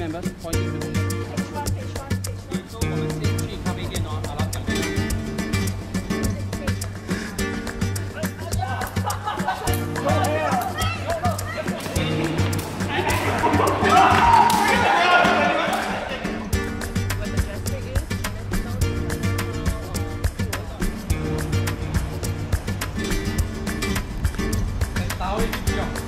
remember pointing to the left. So 我们先去咖啡店哦，好了，讲。打回去不要。